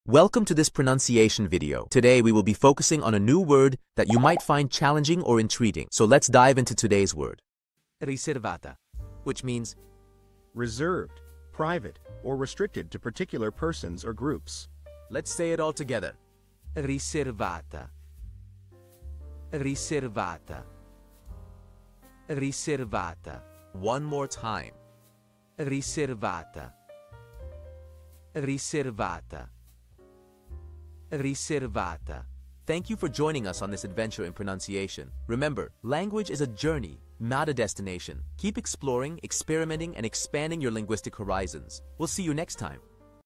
Welcome to this pronunciation video. Today we will be focusing on a new word that you might find challenging or intriguing. So let's dive into today's word. Riservata, which means reserved, private, or restricted to particular persons or groups. Let's say it all together. Riservata. Riservata. Riservata. One more time. Riservata. Riservata. Riservata. Thank you for joining us on this adventure in pronunciation. Remember, language is a journey, not a destination. Keep exploring, experimenting, and expanding your linguistic horizons. We'll see you next time.